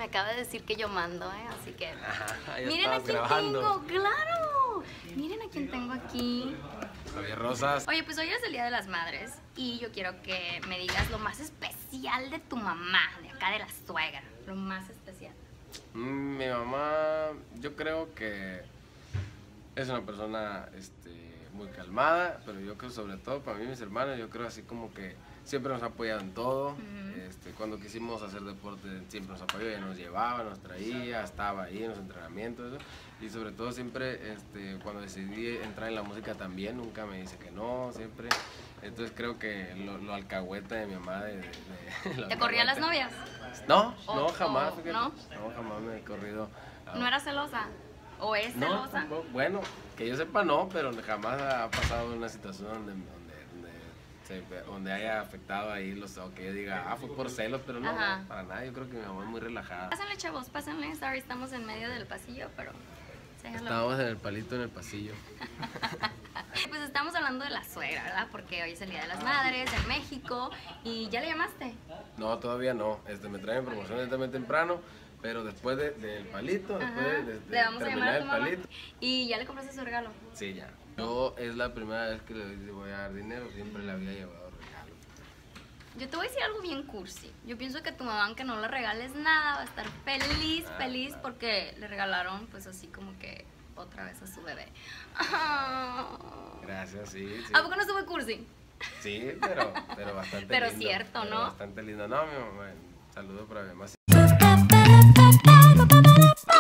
Me acaba de decir que yo mando, así que... Ajá, ya miren a estabas quién grabando. tengo, claro. Miren a quién tengo aquí. Javier Rosas. Oye, pues hoy es el Día de las Madres y yo quiero que me digas lo más especial de tu mamá, de acá de la suegra. Lo más especial. Mi mamá, yo creo que es una persona muy calmada, pero yo creo sobre todo para mí y mis hermanos, yo creo así como que siempre nos ha apoyado en todo. Cuando quisimos hacer deporte siempre nos apoyó, ella nos llevaba, nos traía, estaba ahí en los entrenamientos, eso. Y sobre todo siempre cuando decidí entrar en la música también, nunca me dice que no, siempre. Entonces creo que lo alcahueta de mi mamá ¿Te corría a las novias? No, no, jamás. Fíjate. ¿No? No, jamás me he corrido. ¿No era celosa? ¿O es No, celosa? tampoco. Bueno, que yo sepa no, pero jamás ha pasado una situación donde haya afectado ahí o que yo diga, fue por celos, pero no, Ajá. para nada. Yo creo que mi mamá es muy relajada. Pásenle, chavos, pásenle. Sorry, estamos en medio del pasillo, pero... Estábamos en el palito en el pasillo. Pues estamos hablando de la suegra, ¿verdad? Porque hoy es el Día de las Madres en México. ¿Y ya le llamaste? No, todavía no. Me traen promociones también temprano, pero después del palito, después de le vamos a llamar terminar a el tu mamá. palito. ¿Y ya le compraste su regalo? Sí, ya. Yo es la primera vez que le voy a dar dinero, siempre le había llevado regalo. Yo te voy a decir algo bien cursi. Yo pienso que tu mamá, aunque no le regales nada, va a estar feliz, feliz porque le regalaron, pues así como que otra vez a su bebé. Gracias, sí. ¿A poco no estuve cursi? Sí, pero bastante pero lindo. Cierto, ¿no? Bastante lindo. No, mi mamá, saludo para mi mamá.